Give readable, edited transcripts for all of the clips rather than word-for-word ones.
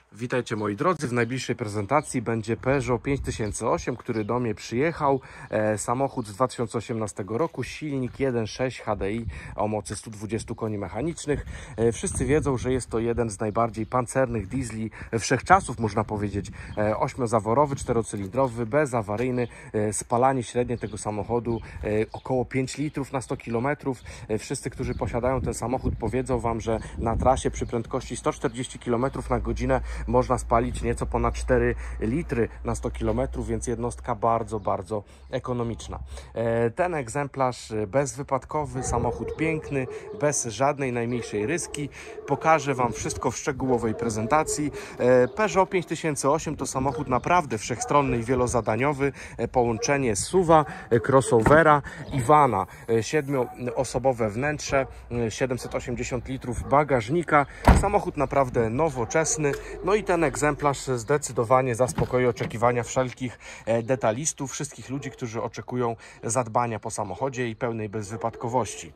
Witajcie moi drodzy, w najbliższej prezentacji będzie Peugeot 5008, który do mnie przyjechał. Samochód z 2018 roku, silnik 1.6 HDI o mocy 120 koni mechanicznych. Wszyscy wiedzą, że jest to jeden z najbardziej pancernych diesli wszechczasów, można powiedzieć. 8-zaworowy, 4-cylindrowy, bezawaryjny. Spalanie średnie tego samochodu około 5 litrów na 100 km. Wszyscy, którzy posiadają ten samochód, powiedzą Wam, że na trasie przy prędkości 140 km na godzinę można spalić nieco ponad 4 litry na 100 km, więc jednostka bardzo ekonomiczna. Ten egzemplarz bezwypadkowy, samochód piękny, bez żadnej najmniejszej ryski. Pokażę Wam wszystko w szczegółowej prezentacji. Peugeot 5008 to samochód naprawdę wszechstronny i wielozadaniowy. Połączenie SUV-a, crossovera i vana. 7-osobowe wnętrze, 780 litrów bagażnika. Samochód naprawdę nowoczesny. No i ten egzemplarz zdecydowanie zaspokoi oczekiwania wszelkich detalistów, wszystkich ludzi, którzy oczekują zadbania po samochodzie i pełnej bezwypadkowości.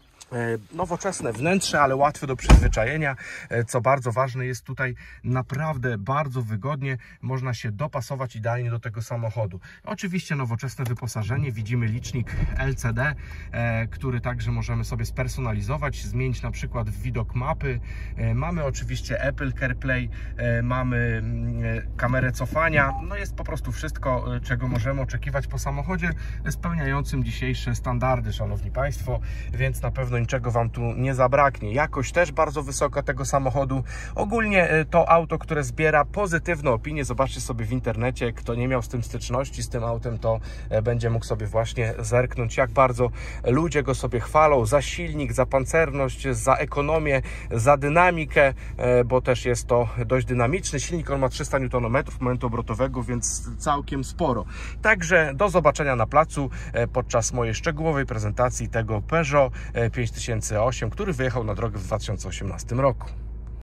Nowoczesne wnętrze, ale łatwe do przyzwyczajenia, co bardzo ważne, jest tutaj naprawdę bardzo wygodnie, można się dopasować idealnie do tego samochodu. Oczywiście nowoczesne wyposażenie, widzimy licznik LCD, który także możemy sobie spersonalizować, zmienić na przykład widok mapy. Mamy oczywiście Apple CarPlay, mamy kamerę cofania, no jest po prostu wszystko, czego możemy oczekiwać po samochodzie spełniającym dzisiejsze standardy, szanowni Państwo, więc na pewno niczego Wam tu nie zabraknie. Jakość też bardzo wysoka tego samochodu. Ogólnie to auto, które zbiera pozytywne opinie. Zobaczcie sobie w internecie, kto nie miał z tym styczności, z tym autem, to będzie mógł sobie właśnie zerknąć, jak bardzo ludzie go sobie chwalą za silnik, za pancerność, za ekonomię, za dynamikę, bo też jest to dość dynamiczny silnik. On ma 300 Nm momentu obrotowego, więc całkiem sporo. Także do zobaczenia na placu podczas mojej szczegółowej prezentacji tego Peugeot 5008, który wyjechał na drogę w 2018 roku.